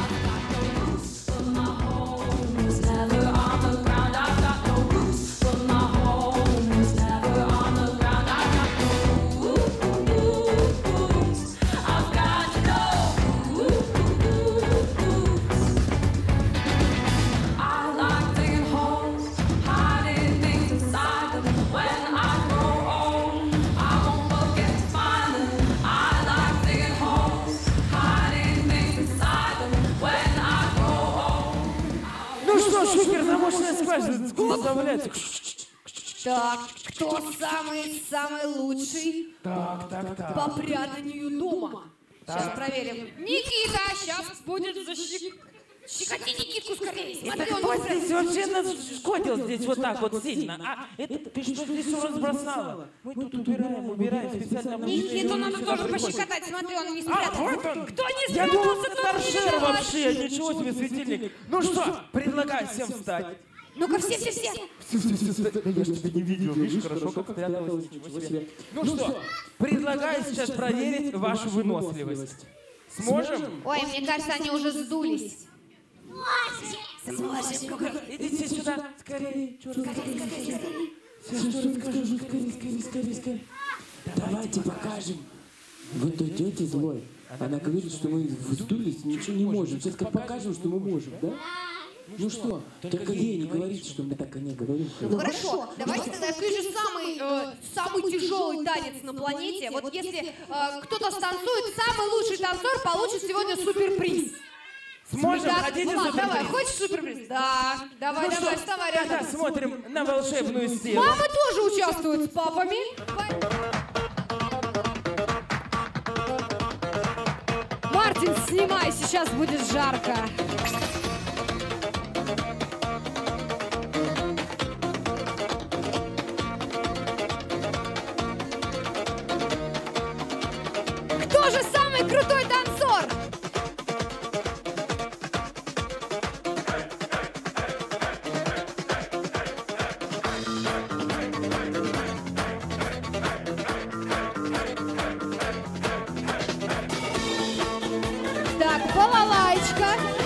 Ну что, супер, замочная скважина, заставляется. Так, кто самый лучший Так. по прятанию дома? Сейчас проверим. Никита, сейчас будет Щекоти Никитку скорее. Смотри, он Кто быстро. здесь вообще нашкодил здесь вот так вот сильно? А, это ты что здесь все разбросала? Мы тут убираем специально. Никиту надо тоже пощекотать. Смотри, он не спрятался. вот он. Кто не Я думал, спрятался, это тот не торшер виноват. вообще, ничего себе светильник. Ну что, предлагаю всем встать. Ну-ка, все. Да я ж тебя не видел, видишь, хорошо как спряталась, ничего себе. Ну что, предлагаю сейчас проверить вашу выносливость. Сможем? Ой, мне кажется, они уже сдулись. Идите сюда, скорее. Сейчас что расскажу, скорее. Давайте покажем. Вот той тете злой. Она говорит, что мы вздулись, ничего не можем. Сейчас как покажем, что мы можем, да? Ну что, только ей не говорите, что мы так не говорим. Ну хорошо, давайте тогда я скажу самый тяжелый танец на планете. Вот если кто-то станцует, самый лучший танцор получит сегодня суперприз. Сможем? Так, Хотите Влад, давай, суперприз? хочешь суперприз? Да, давай, Ну что, вставай тогда рядом. смотрим на волшебную стену. Мамы тоже участвуют с папами. Мартин, снимай, сейчас будет жарко. Кто же самый крутой танцор? Так, балалайчка.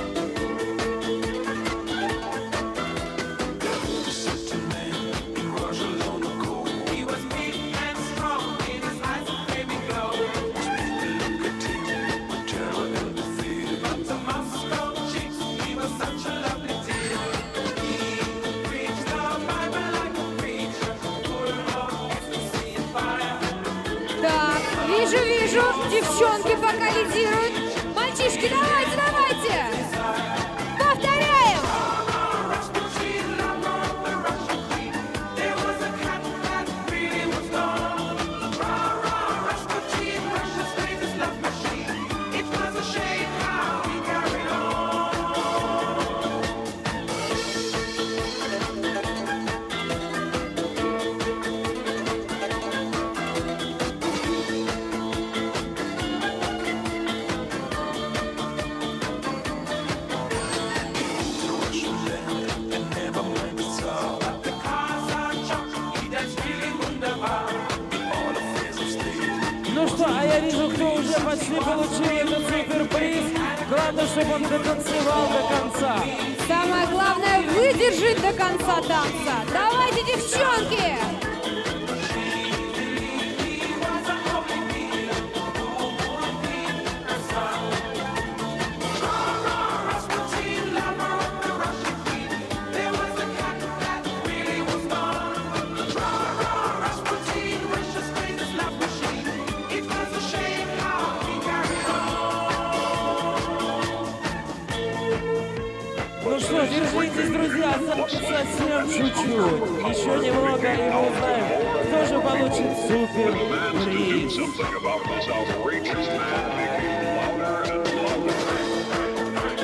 Так, вижу, девчонки пока лидируют. Мальчишки, давайте! Повторяем! Ну что, а я вижу, кто уже почти получил этот суперприз. Главное, чтобы он дотанцевал до конца. Самое главное — выдержать до конца танца. Давайте, девчонки! Ну что, держитесь, друзья, совсем чуть-чуть. Еще немного, и мы узнаем, кто же получит суперприз. Something about this outrageous man became louder and louder.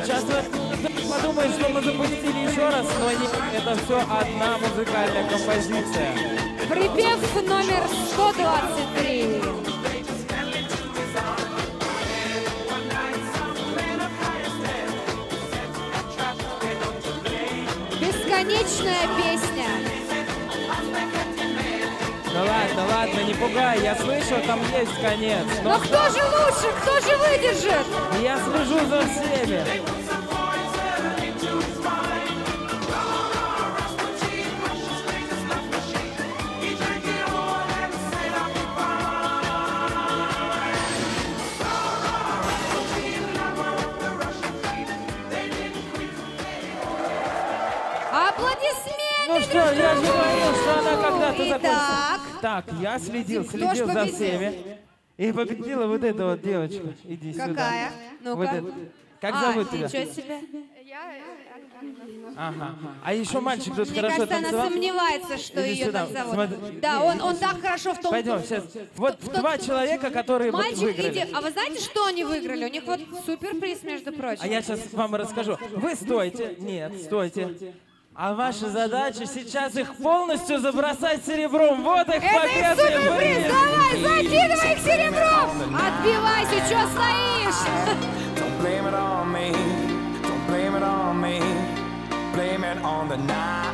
Сейчас вы подумаете, что мы запустили еще раз, но нет, это все одна музыкальная композиция. Припев номер 123. Бесконечная песня. Ну ладно, не пугай, я слышал, там есть конец. Но кто же лучше, кто же выдержит? Я слежу за всеми. Аплодисменты, Ну что, я же говорил, что она когда-то Итак. закончится. Так, я следил ж за победил? всеми. И победила вот эта вот девочка. Иди сюда. Какая? Ну-ка. Вот эта. Как зовут тебя? Ничего себе. Ага. А еще мальчик тут Мне хорошо кажется, она танцевал. сомневается, что Иди ее сюда. так зовут. Смотри. Да, он так хорошо в том... Пойдем, сейчас. Вот два человека, которые вот Мальчик, выиграли. иди. А вы знаете, что они выиграли? У них вот суперприз, между прочим. А я сейчас вам расскажу. Вы стойте. Нет, стойте. А ваша задача сейчас их полностью забросать серебром. Вот их Это их победный суперприз! приз. Давай, закидывай их серебром! Отбивайся, что стоишь? Don't blame it on me. Don't blame it on me. Blame it on the night.